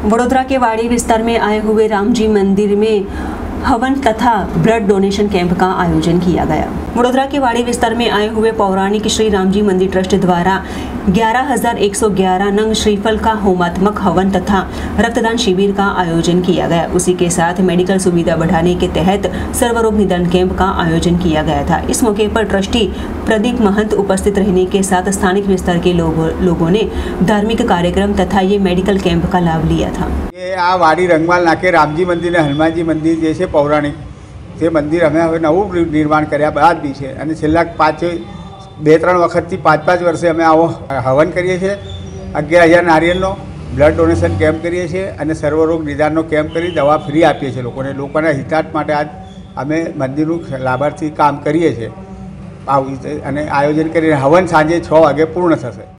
वडोदरा के वाड़ी विस्तार में आए हुए रामजी मंदिर में हवन तथा ब्लड डोनेशन कैंप का आयोजन किया गया। वडोदरा के वाड़ी विस्तार में आए हुए पौराणिक श्री रामजी मंदिर ट्रस्ट द्वारा 11,111 नंग श्रीफल का होमात्मक हवन तथा रक्तदान शिविर का आयोजन किया गया। उसी के साथ मेडिकल सुविधा बढ़ाने के तहत सर्वरोग निदान कैंप का आयोजन किया गया था। इस मौके पर ट्रस्टी प्रदीप महंत उपस्थित रहने के साथ स्थानिक विस्तार के लोगों ने धार्मिक कार्यक्रम तथा ये मेडिकल कैंप का लाभ लिया था। ये आ वाड़ी रंगमाल नाके रामजी मंदिर ने हनुमानजी मंदिर जैसे पौराणिक ते मंदिर अमे हवे नवुं निर्माण कर्या बाद बी छे अने छेल्ला 2-3 वखतथी 5-5 वर्षे अमे आवो हवन करीए छीए। 11,000 नारिયેળનો ब्लड डोनेशन केम्प करीए छीए अने सर्वरोग निदानનો केम्प करी दवा फ्री आपीए छीए लोकोने। लोकोना हितार्थ माटे आज अमे मंदिरनुं लाभार्थी काम करीए छीए अने आयोजन करीने हवन सांजे 6 वागे पूर्ण थशे।